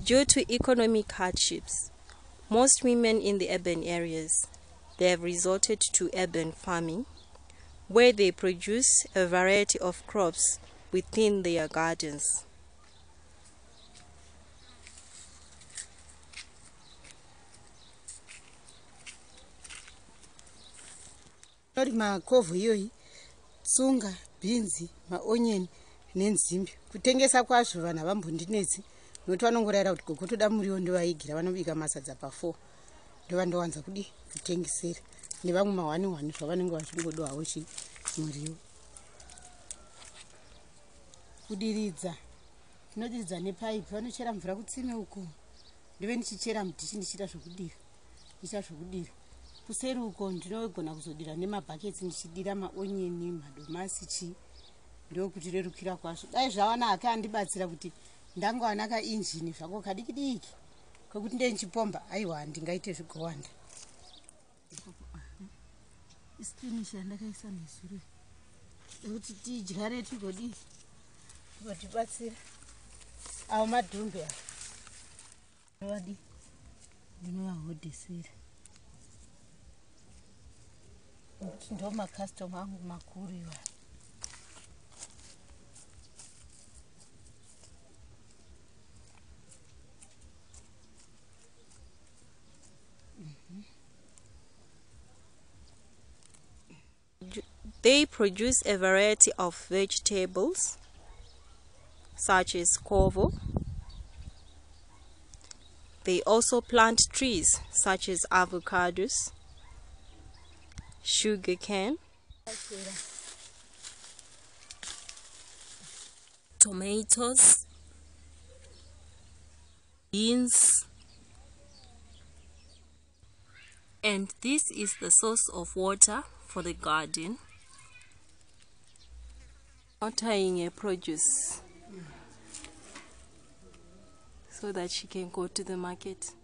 Due to economic hardships, most women in the urban areas, they have resorted to urban farming, where they produce a variety of crops within their gardens. Makovho iyoyi, tsunga, beans, maonyeni nenzimbe. Kutengesa kwazvo vanhu havambondinetsi nokuti vanongorayira kuti gogo toda muriwo ndovaigira, vanobika masadza pa4 ndovandowanza kudi kutengesera nevamwe mahwani zvavanenge vachingodo havo muriwo. Kudiridza, tinodiridza nepaipi, vanochera mvura kutsime uko ndive ndichichera mudhishi ndichiita zvokudira. Kuseri uko ndinogona kuzodira nemabhaketsi ndichidira maonyeni, madomasi chii, ndokuti rerukira kwazvo. Dai zvawana hake andibatsira kuti ndangowana kainjini zvako kadiki kwekuti ndenchipomba, aiwa handingaite zvigowanda. Isipinishi yandakaisa nezuro nekuti tidyare tigotibatsira. Avo madhumbe ava ndinovahodhesera nokuti ndo makastoma angu makuru iwa. They produce a variety of vegetables such as kwekwe. They also plant trees such as avocados, sugarcane, tomatoes, beans, and this is the source of water for the garden. Watering a produce so that she can go to the market.